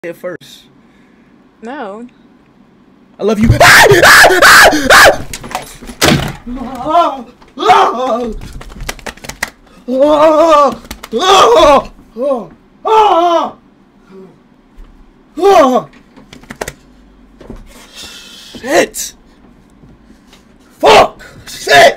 it first. No. I love you. Shit. Fuck. Shit.